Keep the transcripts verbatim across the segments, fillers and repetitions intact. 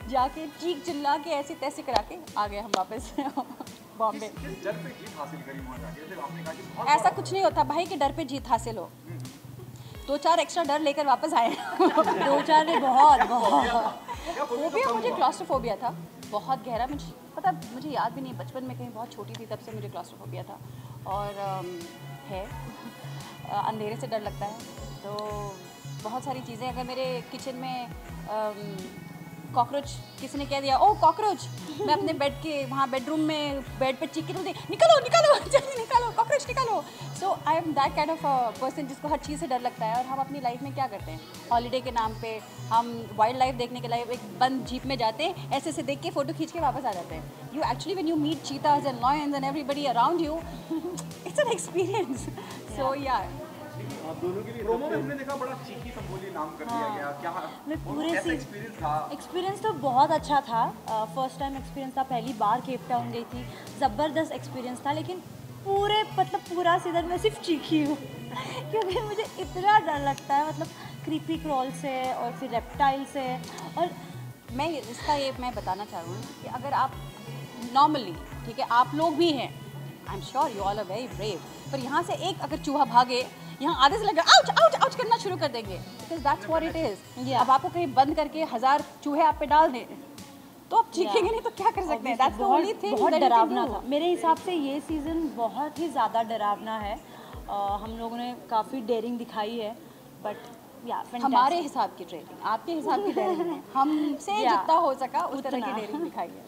जाके चीख चिल्ला के ऐसे तैसे करा के आ गए हम वापस बॉम्बे। डर पे जीत हासिल करी वहाँ जाके, फिर आपने कहा कि बहुत ऐसा कुछ नहीं होता भाई कि डर पे जीत हासिल हो, दो चार एक्स्ट्रा डर लेकर वापस आए दो चार ने बहुत बहुत फोबिया, मुझे क्लॉस्ट्रोफोबिया था बहुत गहरा। मुझे पता, मुझे याद भी नहीं, बचपन में कहीं बहुत छोटी थी तब से मुझे क्लॉस्ट्रोफोबिया था और अम, है अंधेरे से डर लगता है। तो बहुत सारी चीज़ें, अगर मेरे किचन में कॉकरोच किसी ने कह दिया ओ कॉकरोच, मैं अपने बेड के वहाँ बेडरूम में बेड पे चीख के बोलती निकलो निकलो जल्दी निकालो कॉकरोच निकालो। So I am that kind of person जिसको हर चीज़ से डर लगता है। और हम अपनी लाइफ में क्या करते हैं, हॉलीडे के नाम पे हम वाइल्ड लाइफ देखने के लिए एक बंद जीप में जाते हैं, ऐसे ऐसे देख के फ़ोटो खींच के वापस आ जाते हैं। You actually when you meet cheetahs and lions and everybody around you, it's an experience. So yeah आप दोनों के लिए प्रोमो में हमने देखा बड़ा चीकी संबोली नाम कर दिया गया, क्या मैं पूरे कैसा सी एक्सपीरियंस था? एक्सपीरियंस तो बहुत अच्छा था। फर्स्ट टाइम एक्सपीरियंस था, पहली बार केप टाउन गई थी, ज़बरदस्त एक्सपीरियंस था। लेकिन पूरे मतलब पूरा सीज़न में सिर्फ चीखी हूँ क्योंकि मुझे इतना डर लगता है, मतलब क्रीपी क्रॉल से और फिर रेप्टाइल से। और मैं इसका ये मैं बताना चाह रही हूँ कि अगर आप नॉर्मली, ठीक है, आप लोग भी हैं, I am sure you all are very brave, पर यहाँ से एक अगर चूहा भागे, यहाँ आधे से लगे आउच आउच आउच करना शुरू कर देंगे, because that's what it is. अब आपको कहीं बंद करके हजार चूहे आप पे डाल दें तो आप चीखेंगे नहीं तो क्या कर सकते हैं। That's the only thing. बहुत डरावना था मेरे हिसाब से, ये सीज़न बहुत ही ज़्यादा डरावना है। uh, हम लोगों ने काफ़ी डेयरिंग दिखाई है, बट या हमारे हिसाब की ट्रेनिंग, आपके हिसाब की ट्रेनिंग हमसे जितना हो सका उस तरह की डेयरिंग दिखाई है।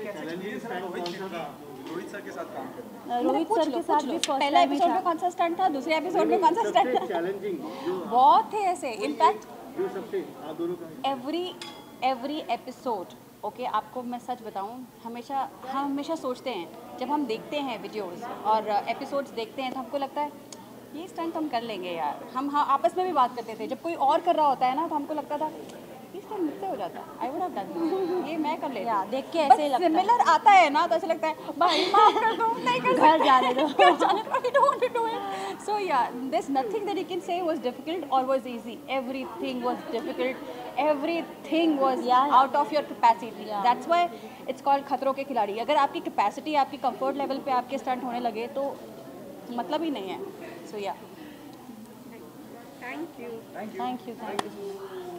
रोहित सर के साथ काम करना, रोहित सर के साथ भी फर्स्ट पहला टाइम ही एपिसोड में था। कौन सा स्टंट था, दूसरे एपिसोड में कौन सा स्टंट था, चैलेंजिंग जो बहुत थे ऐसे। इनफैक्ट जो सबसे आप दोनों का एवरी एवरी एपिसोड, ओके, आपको मैं सच बताऊं, हमेशा हम हमेशा सोचते हैं जब हम देखते हैं वीडियोस और एपिसोड्स देखते हैं तो हमको लगता है ये स्टंट हम कर लेंगे यार। हम हाँ आपस में भी बात करते थे, जब कोई और कर रहा होता है ना तो हमको लगता था ये स्टंट मुझसे हो जाता, आई वुड हैव डन, ये मैं कर लेती। या देख के ऐसे ही लगता है। सिमिलर आता है ना तो ऐसे लगता है भाई माफ कर दो, नहीं कर घर जाने दो। घर जाने दो, we don't want to do it. So yeah, there's nothing that you can say was difficult or was easy. Everything was difficult. Everything was Yeah. out of your capacity. Yeah. That's why it's called खतरों के खिलाड़ी। अगर आपकी capacity, आपकी comfort level पे आपके stunt होने लगे तो मतलब ही नहीं है। So yeah. Thank you thank you.